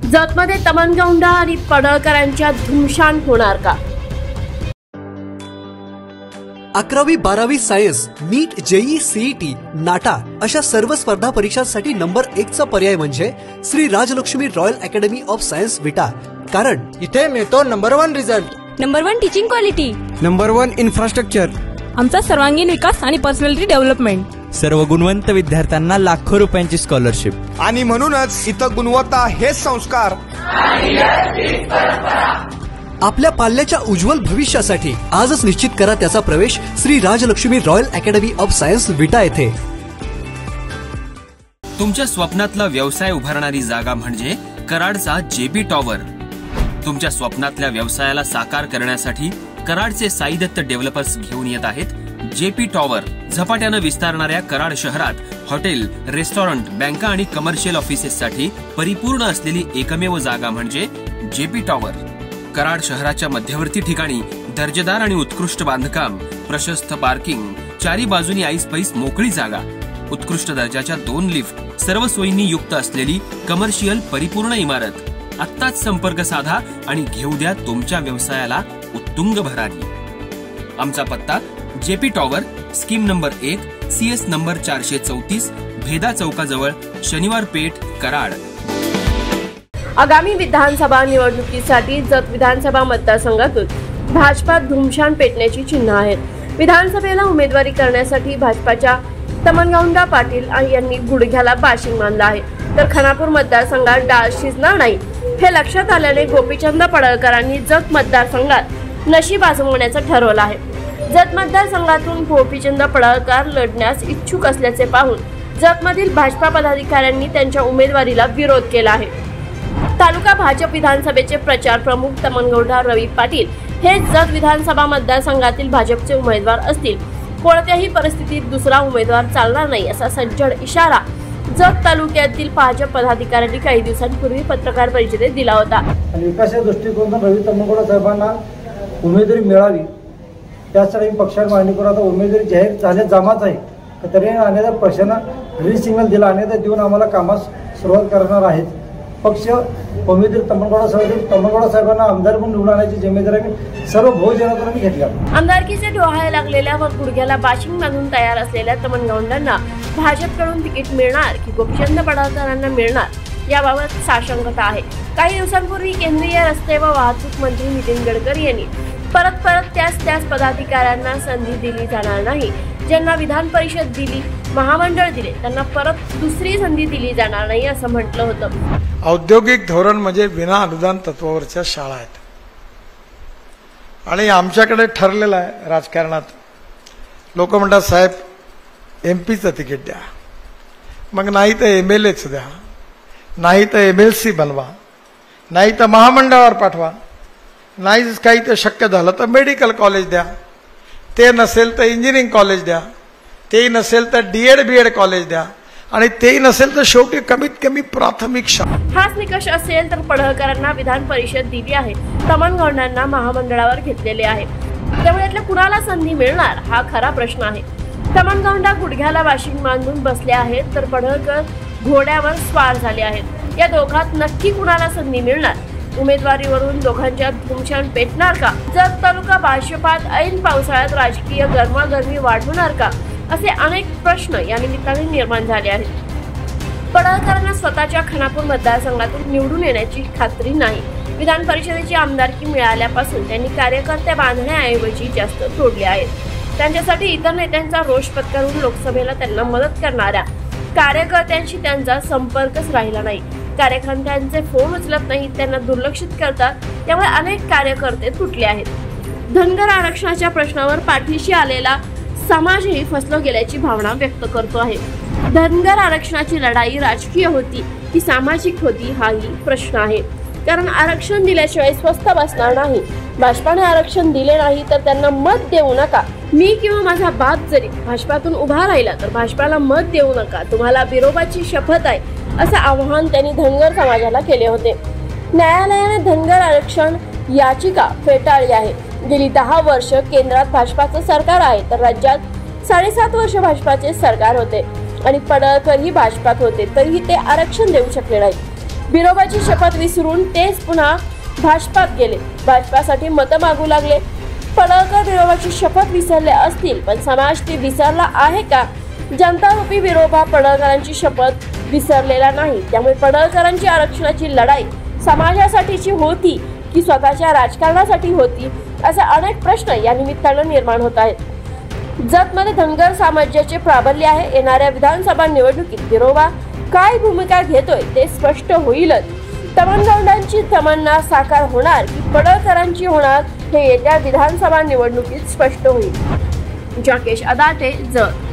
जतमध्ये तमनगौंडा आणि पडळकरांच्या धुमशान होणार का? 11वी 12वी science, NEET, JEE, CET, NATA अशा सर्व स्पर्धा परीक्षांसाठी नंबर 1 चा पर्याय म्हणजे Shri Rajlakshmi royal academy of science Vita. कारण इथे मिळतो number 1 result, number 1 teaching quality, number 1 infrastructure, आमचा सर्वांगीण विकास आणि पर्सनॅलिटी डेव्हलपमेंट, सर्व गुणवंत विद्यार्थ्यांना लाखो रुपयांची स्कॉलरशिप आणि म्हणूनच इथं गुणवत्ता हे संस्कार. आपल्या पाल्याच्या उज्ज्वल भविष्यासाठी आजच निश्चित करा त्याचा प्रवेश Shri Rajlakshmi royal academy of science Vita येथे. तुमच्या स्वप्नातला व्यवसाय उभारणारी जागा म्हणजे कराडचा जेपी टॉवर. तुमच्या स्वप्नातल्या व्यवसायाला साकार करण्यासाठी कराडचे साई दत्त डेव्हलपर्स घेऊन येत आहेत जेपी टॉवर. झपाट्यानं विस्तारणाऱ्या कराड शहरात हॉटेल, रेस्टॉरंट, बँका आणि कमर्शियल ऑफिसेससाठी परिपूर्ण असलेली एकमेव जागा म्हणजे जेपी टॉवर. कराड शहराच्या मध्यवर्ती ठिकाणी दर्जेदार आणि उत्कृष्ट बांधकाम, प्रशस्त पार्किंग, चारी बाजूनी ऐसपैस मोकळी जागा, उत्कृष्ट दर्जाच्या 2 लिफ्ट, सर्व सोयींनी युक्त असलेली कमर्शियल परिपूर्ण इमारत. आत्ताच संपर्क साधा आणि घेऊ द्या तुमच्या व्यवसायाला उत्तुंग भरारी. आमचा पत्ता JP tower, scheme number 1, CS number 434, भेदा चौकाजवळ, शनिवार पेठ, कराड. आगामी विधानसभा निवडणुकीसाठी जत विधानसभा मतदारसंघातून भाजपात धुमशान पेटण्याची चिन्ह आहेत. विधानसभेला उमेदवारी करण्यासाठी भाजपाच्या तमनगौंडा पाटील यांनी गुडघ्याला बाशिंग बांधला आहे. तर खानापूर मतदारसंघात डाळ शिजणार नाही हे लक्षात आल्याने गोपीचंद पडळकरांनी जत मतदारसंघात नशीब आजमवण्याचं ठरवलं आहे. जत मतदारसंघातून गोपीचंद पडळकर लढण्यास इच्छुक असल्याचे पाहून जतमधील भाजपा पदाधिकाऱ्यांनी त्यांच्या उमेदवारीला विरोध केला आहे. तालुका भाजप विधानसभेचे प्रचार प्रमुख तमनगौंडा रवी पाटील हे जत विधानसभा मतदारसंघातील भाजपचे उमेदवार असतील. कोणत्याही परिस्थितीत दुसरा उमेदवार चालणार नाही असा सज्जड इशारा जत तालुक्यातील भाजप पदाधिकाऱ्यांनी काही दिवसांपूर्वी पत्रकार परिषदेत दिला होता. आणि विकासाच्या दृष्टिकोनातून रवी तमनगौंडा साहेबांना उमेदवारी मिळावी त्यासाठी पक्षाने मागणी करून आता उमेदवारी जाहीर झाल्या जमाच आहे. तरी अनेकदा पक्षानं ग्रीन सिग्नल दिला, अनेकदा देऊन आम्हाला कामास सुरुवात करणार आहेत. पक्ष उमेदवार तमनगौंडा साहेबांना आमदार म्हणून निवडून आणण्याची जिम्मेदारी सर्व बहुजनातून घेतली. आमदारकीचे डोहाळे लागलेल्या व गुडघ्याला बाशिंग बांधून तयार असलेल्या तमनगौंडांना भाजपकडून तिकीट मिळणार की गोपीचंद पडळकरांना मिळणार याबाबत साशंकता आहे. काही दिवसांपूर्वी केंद्रीय रस्ते व वाहतूक मंत्री नितीन गडकरी यांनी परत त्याच पदाधिकाऱ्यांना संधी दिली जाणार नाही. ज्यांना विधान परिषद दिली, महामंडळ दिले, त्यांना परत दुसरी संधी दिली जाणार नाही असं म्हटलं होतं. औद्योगिक धोरण म्हणजे विना अनुदान तत्वावरच्या शाळा आहेत आणि आमच्याकडे ठरलेलं आहे राजकारणात. लोक म्हणतात साहेब MP चं तिकीट द्या, मग नाही तर MLAच द्या, नाही तर MLC बनवा, नाही तर महामंडळावर पाठवा, नाही काही तर शक्य झालं तर मेडिकल कॉलेज द्या, ते नसेल तर इंजिनिअरिंग कॉलेज द्या, ते नसेल तर D.Ed B.Ed कॉलेज द्या, आणि तेही नसेल तर शेवटी कमीत कमी प्राथमिक शाळा. हाच निकष असेल तर पडळकरांना विधान परिषद दिली आहे, तमनगौंडांना महामंडळावर घेतलेले आहे. त्यामुळे यातल्या कुणाला संधी मिळणार हा खरा प्रश्न आहे. तमनगौंडा गुडघ्याला बाशिंग बांधून बसले आहेत तर पडळकर घोड्यावर स्वार झाले आहेत. या दोघात नक्की कुणाला संधी मिळणार? उमेदवारीवरून दोघांच्या धुमशान पेटणार का? जत तालुका भाजपात ऐन पावसाळ्यात राजकीय गरमागरमी वाढवणार का? असे अनेक प्रश्न या निमित्ताने निर्माण झाले आहेत. पडळकरांना स्वतःच्या खानापूर मतदारसंघातून निवडून येण्याची खात्री नाही. विधान परिषदेची आमदारकी मिळाल्यापासून त्यांनी कार्यकर्ते बांधण्याऐवजी जास्त तोडले आहेत. त्यांच्यासाठी इतर नेत्यांचा रोष पत्करून लोकसभेला त्यांना मदत करणाऱ्या कार्यकर्त्यांशी त्यांचा संपर्कच राहिला नाही. कार्यकर्त्यांचे फोन उचलत नाहीत, त्यांना दुर्लक्षित करतात. त्यामुळे अनेक कार्यकर्ते तुटले आहेत. धनगर आरक्षणाच्या प्रश्नावर पाठीशी आलेला समाजही फसलो गेल्याची भावना व्यक्त करतो आहे. धनगर आरक्षणाची लढाई राजकीय होती की सामाजिक होती हाही प्रश्न आहे. कारण आरक्षण दिल्याशिवाय स्वस्थ बसणार नाही. भाजपाने आरक्षण दिले नाही तर त्यांना मत देऊ नका. मी किंवा माझा बाप जरी भाजपातून उभा राहिला तर भाजपाला मत देऊ नका, तुम्हाला बिरोबाची शपथ आहे असं आवाहन त्यांनी धनगर समाजाला केले होते. न्यायालयाने धनगर आरक्षण याचिका फेटाळली आहे. गेली 10 वर्ष केंद्रात भाजपाचं सरकार आहे तर राज्यात 7.5 वर्ष भाजपाचे सरकार होते आणि पडळकर ही भाजपात होते तरीही ते आरक्षण देऊ शकले नाही. विरोबाची शपथ विसरून तेच पुन्हा भाजपात गेले, भाजपासाठी मतं मागू लागले. पडळकर विरोबाची शपथ विसरले असतील, पण समाज ती विसरला आहे का? जनता रूपी विरोबा पडळकरांची शपथ विसरलेला नाही. त्यामुळे पडळकरांची आरक्षणाची लढाई समाजासाठीची होती की स्वतःच्या राजकारणासाठी होती, असे अनेक प्रश्न या निमित्तानं निर्माण होत आहेत. जतमध्ये धनगर साम्राज्याचे प्राबल्य आहे. येणाऱ्या विधानसभा निवडणुकीत विरोबा काय भूमिका घेतोय ते स्पष्ट होईलच. तमनगौंडांची तमन्ना साकार होणार की पडळकरांची होणार हे येत्या विधानसभा निवडणुकीत स्पष्ट होईल. जाकेश अदाटे, जत.